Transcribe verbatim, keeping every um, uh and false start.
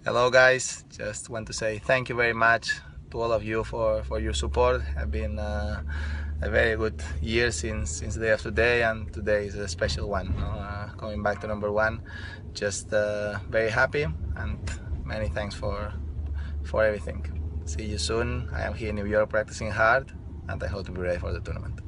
Hello guys, just want to say thank you very much to all of you for, for your support. Have been uh, a very good year since since the day of today, and today is a special one. Uh, coming back to number one, just uh, very happy, and many thanks for for everything. See you soon. I am here in New York practicing hard, and I hope to be ready for the tournament.